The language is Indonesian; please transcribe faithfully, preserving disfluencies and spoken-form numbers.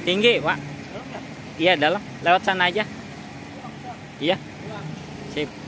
Tinggi, Pak. Iya, dalam. Lewat sana aja. Iya. Sip.